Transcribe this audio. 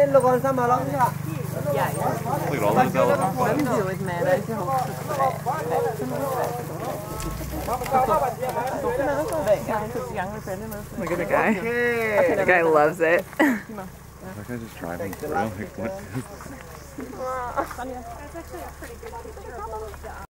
Look at all those elephants. Look at the guy. The guy loves it. That guy's just driving through. Like, what? That's actually a pretty good picture of